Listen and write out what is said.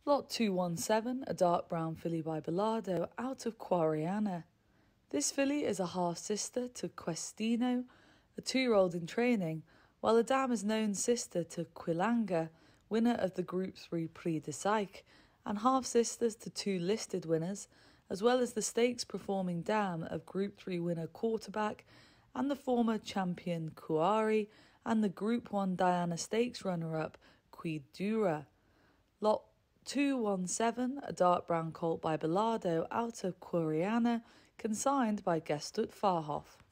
Lot 217, a dark brown filly by Belardo, out of Quariana. This filly is a half-sister to Questino, a 2-year-old in training, while the dam is known sister to Quilanga, winner of the Group 3 Prix de Saïque, and half-sisters to 2 listed winners, as well as the stakes-performing dam of Group 3 winner Quarterback and the former champion Quariana and the Group 1 Diana Stakes runner-up Quidura. Lot 217, a dark brown colt by Belardo, out of Quariana, consigned by Stute.